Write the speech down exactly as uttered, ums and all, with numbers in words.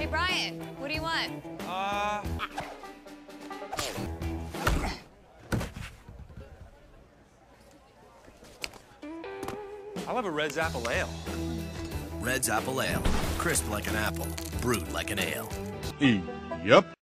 Hey, Brian, what do you want? Uh... I'll have a Red's Apple Ale. Red's Apple Ale. Crisp like an apple, brewed like an ale. Yep.